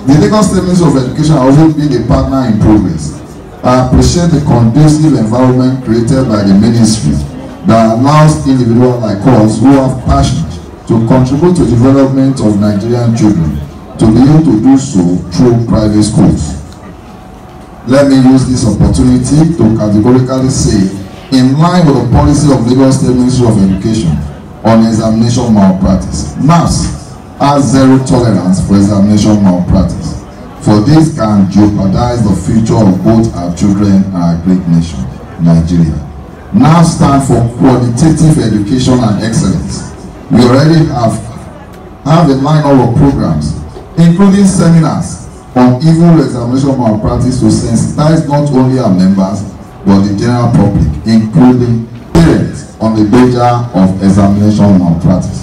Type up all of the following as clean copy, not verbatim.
The Lagos State Ministry of Education has always been a partner in progress. I appreciate the conducive environment created by the ministry that allows individuals like us who have passion to contribute to the development of Nigerian children to be able to do so through private schools. Let me use this opportunity to categorically say, in line with the policy of Lagos State Ministry of Education on examination malpractice, NAPPS has zero tolerance for examination malpractice, for this can jeopardize the future of both our children and our great nation, Nigeria. NAPPS stands for Qualitative Education and Excellence. We already have a lineup of programs, including seminars on evil examination malpractice to sensitize not only our members but the general public, including parents, on the danger of examination malpractice.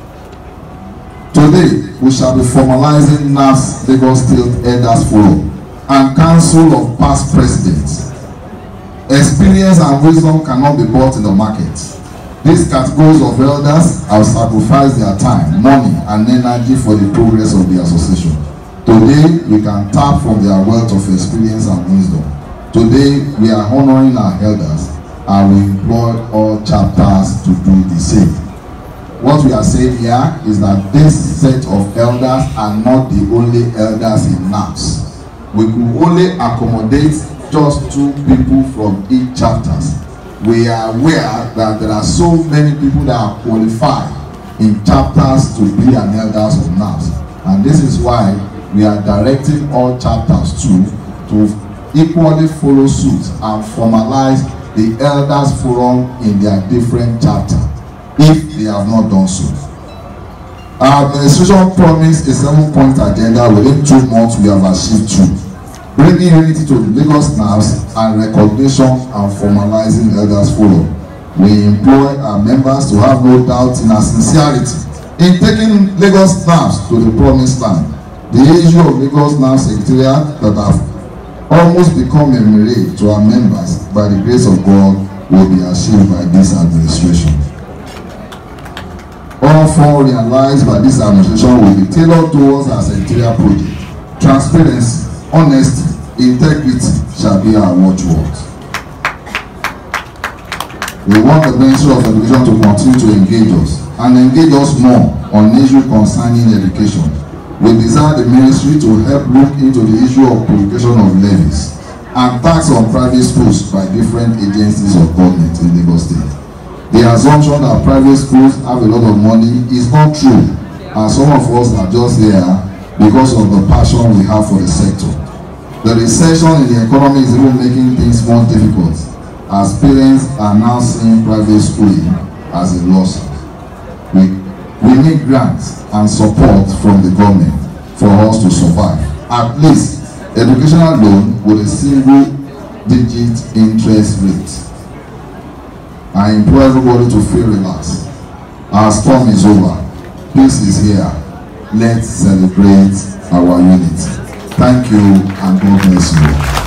Today, we shall be formalizing NAPPS Lagos State Elders Forum and Council of Past Presidents. Experience and wisdom cannot be bought in the market. These categories of elders have sacrificed their time, money, and energy for the progress of the association. Today, we can tap from their wealth of experience and wisdom. Today, we are honoring our elders, and we implore all chapters to do the same. What we are saying here is that this set of elders are not the only elders in NAPPS. We could only accommodate just 2 people from each chapters. We are aware that there are so many people that are qualified in chapters to be an elders of NAPPS, and this is why we are directing all chapters to equally follow suit and formalize the elders forum in their different chapters, if they have not done so. Our administration promised a 7-point agenda. Within 2 months, we have achieved 2. Bringing unity to the Lagos NAPPS and recognition and formalizing elders forum. We employ our members to have no doubt in our sincerity in taking Lagos NAPPS to the promised land. The issue of Lagos NAPPS Secretariat that have almost become a mirage to our members by the grace of God will be achieved by this administration. All 4 realized by this administration will be tailored towards our secretariat project. Transparency, honesty, integrity shall be our watchwords. We want the Ministry of Education to continue to engage us and engage us more on issues concerning education. We desire the ministry to help look into the issue of publication of levies and tax on private schools by different agencies of government in Lagos State. The assumption that private schools have a lot of money is not true, and some of us are just there because of the passion we have for the sector. The recession in the economy is even making things more difficult, as parents are now seeing private schooling as a loss. We need grants and support from the government for us to survive. At least educational loan with a single-digit interest rate. I implore everybody to feel relaxed. Our storm is over. Peace is here. Let's celebrate our unity. Thank you and God bless you.